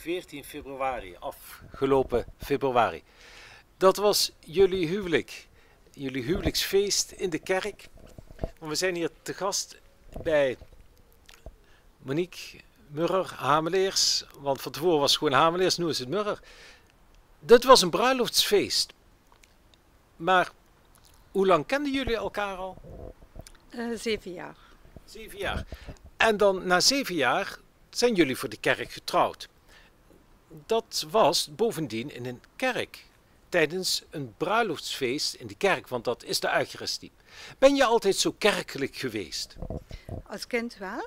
14 februari, afgelopen februari. Dat was jullie huwelijk, jullie huwelijksfeest in de kerk. We zijn hier te gast bij Monique Murrer, Hameleers, want van tevoren was het gewoon Hameleers, nu is het Murrer. Dit was een bruiloftsfeest. Maar hoe lang kenden jullie elkaar al? 7 jaar. 7 jaar. En dan na 7 jaar zijn jullie voor de kerk getrouwd. Dat was bovendien in een kerk. Tijdens een bruiloftsfeest in de kerk, want dat is de Eucharistie. Ben je altijd zo kerkelijk geweest? Als kind wel.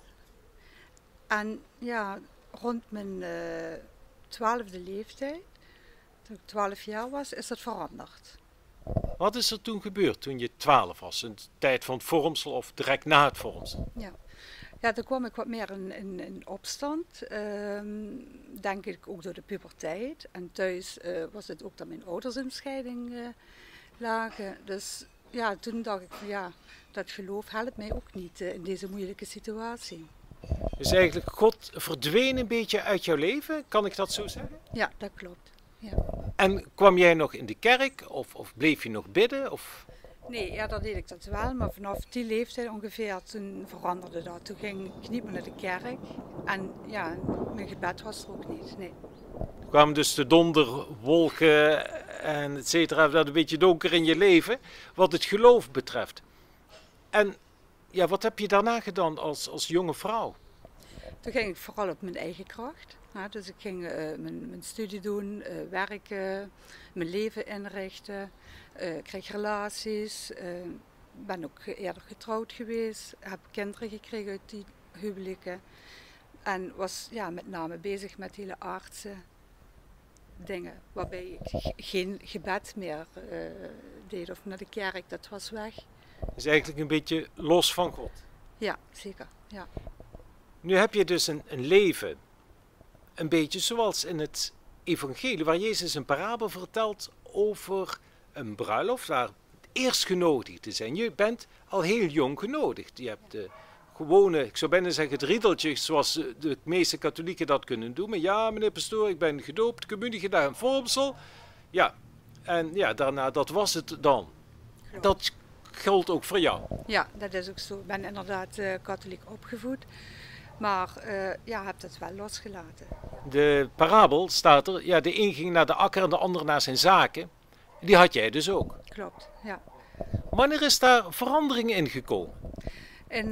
En ja, rond mijn 12e leeftijd, toen ik 12 jaar was, is dat veranderd. Wat is er toen gebeurd toen je 12 was? In de tijd van het vormsel of direct na het vormsel? Ja, toen kwam ik wat meer in opstand. Denk ik ook door de puberteit. En thuis was het ook dat mijn ouders in scheiding lagen. Dus ja, toen dacht ik van ja, dat geloof helpt mij ook niet in deze moeilijke situatie. Dus eigenlijk God verdween een beetje uit jouw leven, kan ik dat zo zeggen? Ja, dat klopt. Ja. En kwam jij nog in de kerk of bleef je nog bidden? Of? Nee, ja, dat deed ik dat wel, maar vanaf die leeftijd ongeveer, toen veranderde dat. Toen ging ik niet meer naar de kerk en ja, mijn gebed was er ook niet, nee. Er kwamen dus de donderwolken en et cetera, dat een beetje donker in je leven, wat het geloof betreft. En ja, wat heb je daarna gedaan als jonge vrouw? Toen ging ik vooral op mijn eigen kracht. Ja, dus ik ging mijn studie doen, werken, mijn leven inrichten. Ik kreeg relaties, ben ook eerder getrouwd geweest, heb kinderen gekregen uit die huwelijken. En was ja, met name bezig met hele aardse dingen, waarbij ik geen gebed meer deed of naar de kerk, dat was weg. Dus eigenlijk een beetje los van God. Ja, zeker. Ja. Nu heb je dus een leven, een beetje zoals in het evangelie, waar Jezus een parabel vertelt over een bruiloft, waar eerstgenodigden zijn. Je bent al heel jong genodigd. Je hebt de gewone, ik zou bijna zeggen het riedeltje, zoals de meeste katholieken dat kunnen doen. Maar ja, meneer pastoor, ik ben gedoopt, communie gedaan, vormsel. Ja, en ja, daarna, dat was het dan. Dat geldt ook voor jou. Ja, dat is ook zo. Ik ben inderdaad katholiek opgevoed. Maar ja, heb dat wel losgelaten. De parabel staat er, ja, de een ging naar de akker en de ander naar zijn zaken. Die had jij dus ook. Klopt, ja. Wanneer is daar verandering in gekomen? In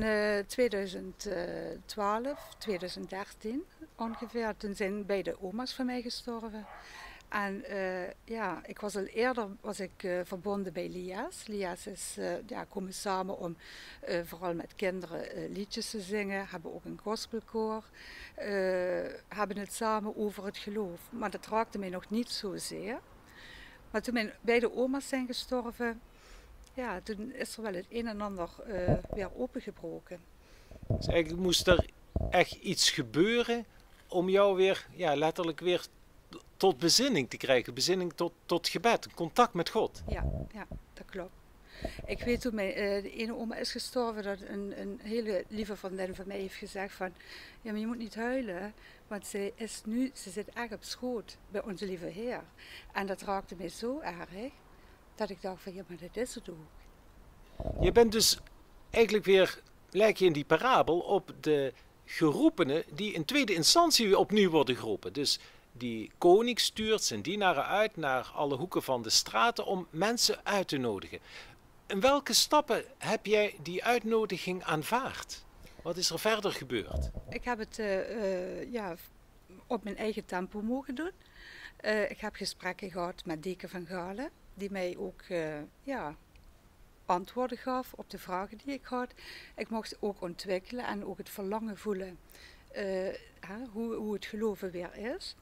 2012, 2013 ongeveer, toen zijn beide oma's van mij gestorven. En ja, ik was al eerder verbonden bij LIAS. LIAS is, ja, komen samen om vooral met kinderen liedjes te zingen. Hebben ook een gospelkoor. Hebben het samen over het geloof. Maar dat raakte mij nog niet zozeer. Maar toen mijn beide oma's zijn gestorven, ja, toen is er wel het een en ander weer opengebroken. Dus eigenlijk moest er echt iets gebeuren om jou weer, ja, letterlijk weer tot bezinning te krijgen. Bezinning tot gebed, contact met God. Ja, ja, dat klopt. Ik weet toen de ene oma is gestorven, dat een hele lieve vriendin van mij heeft gezegd van, ja, maar je moet niet huilen, want ze zit echt op schoot bij onze lieve Heer. En dat raakte mij zo erg, dat ik dacht van, ja, maar dat is het ook. Je bent dus eigenlijk weer, lijk je in die parabel, op de geroepenen die in tweede instantie weer opnieuw worden geroepen. Dus die koning stuurt zijn dienaren uit naar alle hoeken van de straten om mensen uit te nodigen. In welke stappen heb jij die uitnodiging aanvaard? Wat is er verder gebeurd? Ik heb het ja, op mijn eigen tempo mogen doen. Ik heb gesprekken gehad met Deke van Galen, die mij ook ja, antwoorden gaf op de vragen die ik had. Ik mocht ook ontwikkelen en ook het verlangen voelen hoe het geloven weer is.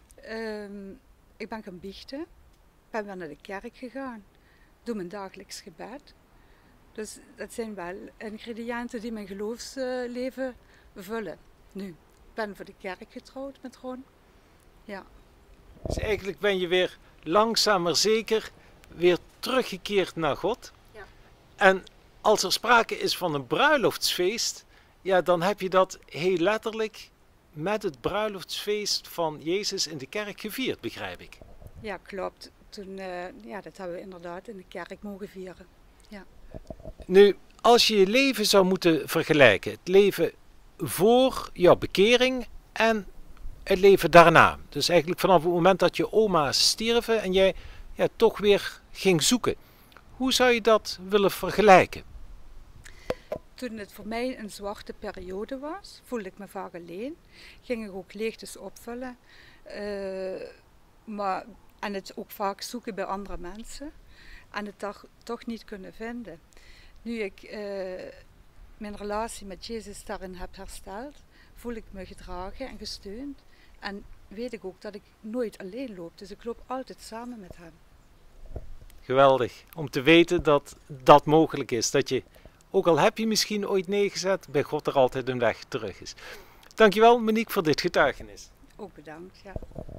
Ik ben gaan biechten, ben weer naar de kerk gegaan, doe mijn dagelijks gebed. Dus dat zijn wel ingrediënten die mijn geloofsleven vullen. Nu, ik ben voor de kerk getrouwd met Ron. Ja. Dus eigenlijk ben je weer langzaam maar zeker weer teruggekeerd naar God. Ja. En als er sprake is van een bruiloftsfeest, ja, dan heb je dat heel letterlijk met het bruiloftsfeest van Jezus in de kerk gevierd, begrijp ik. Ja, klopt. Toen, ja, dat hebben we inderdaad in de kerk mogen vieren. Ja. Nu, als je je leven zou moeten vergelijken, het leven voor jouw bekering en het leven daarna. Dus eigenlijk vanaf het moment dat je oma stierven en jij toch weer ging zoeken. Hoe zou je dat willen vergelijken? Toen het voor mij een zwarte periode was, voelde ik me vaak alleen. Ging ik ook leegtes opvullen. En het ook vaak zoeken bij andere mensen. En het toch niet kunnen vinden. Nu ik mijn relatie met Jezus daarin heb hersteld, voel ik me gedragen en gesteund. En weet ik ook dat ik nooit alleen loop. Dus ik loop altijd samen met hem. Geweldig, om te weten dat dat mogelijk is. Dat je, ook al heb je misschien ooit nee gezet, bij God er altijd een weg terug is. Dankjewel Monique voor dit getuigenis. Ook bedankt, ja.